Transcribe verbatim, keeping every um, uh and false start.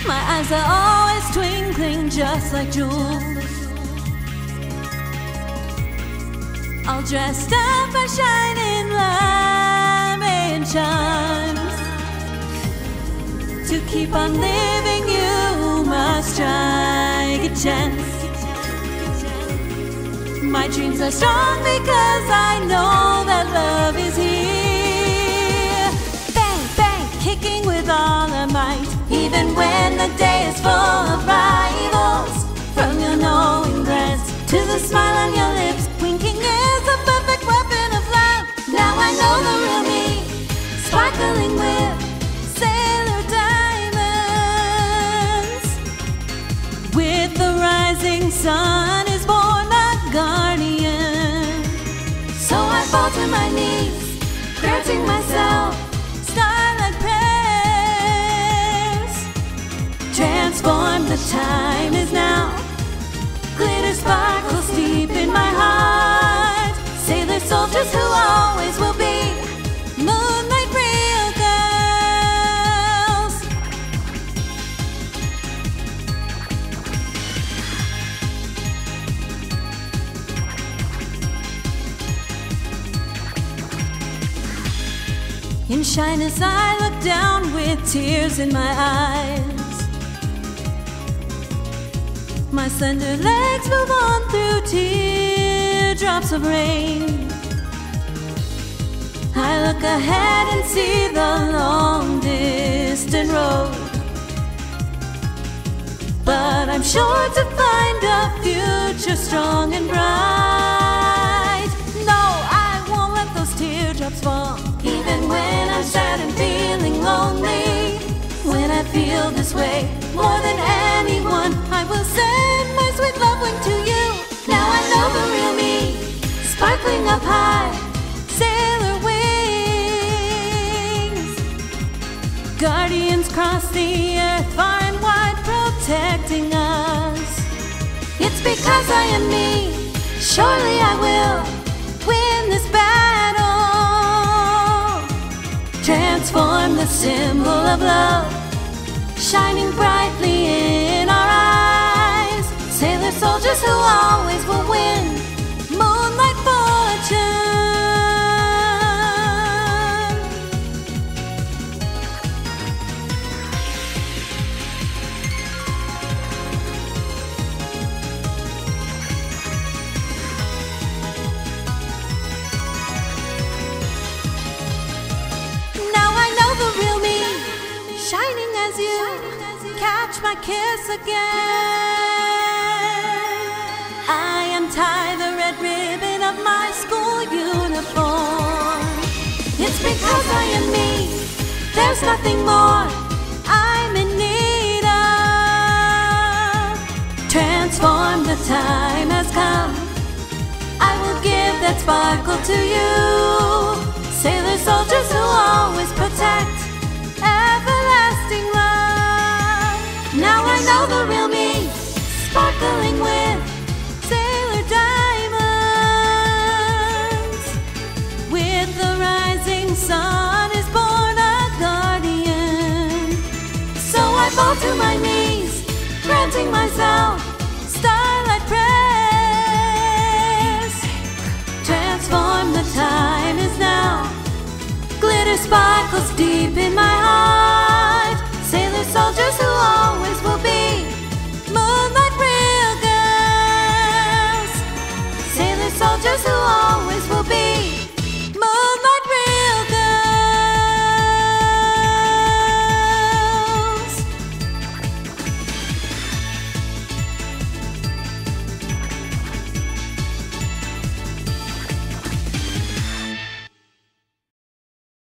My eyes are always twinkling just like jewels, all dressed up by shining light chimes. To keep on living you must strike a chance. My dreams are strong because I know that love is here. Bang, bang, kicking with all our might, even when the day is full of rivals. From your knowing glance to the smile on your lips, winking is a perfect weapon of love. Now I know the real me, sparkling with sailor diamonds. With the rising sun is born a guardian. So I fall to my knees, granting myself starlight prayers. Transform, the time is now. Glitter sparkles deep in my heart. Sailor soldiers who always will be moonlight real girls. In shyness I look down with tears in my eyes. My slender legs move on through teardrops of rain. I look ahead and see the long distant road, but I'm sure to find a future strong and bright. No, I won't let those teardrops fall, even when I'm sad and feeling lonely. When I feel this way, more than anyone, I will send my sweet love wing to you. Now I know the real me, sparkling up high, sailor wings. Guardians cross the earth far and wide, protecting us. It's because I am me, surely I will win this battle. Transform the symbol of love, shining brightly in our eyes. Sailor soldiers who always will win moonlight fortune. Now I know the real me, shining as you catch my kiss again. I untie the red ribbon of my school uniform. It's because I am me, there's nothing more I'm in need of. Transform, the time has come, I will give that sparkle to you. Sailor soldiers who always protect everlasting love. Now I know the real me, sparkling with sailor diamonds. With the rising sun is born a guardian. So I fall to my knees, granting myself starlight prayers. Transform, the time is now. Glitter sparkles deep in my heart. Sailor soldiers who always will be moonlight real girls. Sailor soldiers who